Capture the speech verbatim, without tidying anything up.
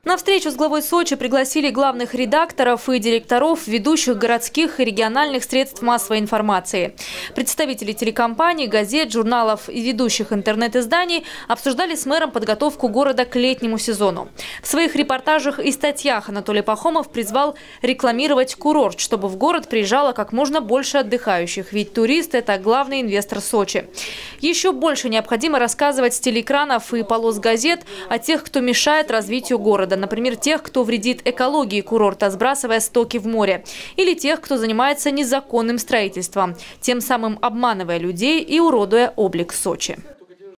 На встречу с главой Сочи пригласили главных редакторов и директоров ведущих городских и региональных средств массовой информации. Представители телекомпаний, газет, журналов и ведущих интернет-изданий обсуждали с мэром подготовку города к летнему сезону. В своих репортажах и статьях Анатолий Пахомов призвал рекламировать курорт, чтобы в город приезжало как можно больше отдыхающих, ведь турист – это главный инвестор Сочи. Еще больше необходимо рассказывать с телеэкранов и полос газет о тех, кто мешает развитию города. Например, тех, кто вредит экологии курорта, сбрасывая стоки в море. Или тех, кто занимается незаконным строительством, тем самым обманывая людей и уродуя облик Сочи.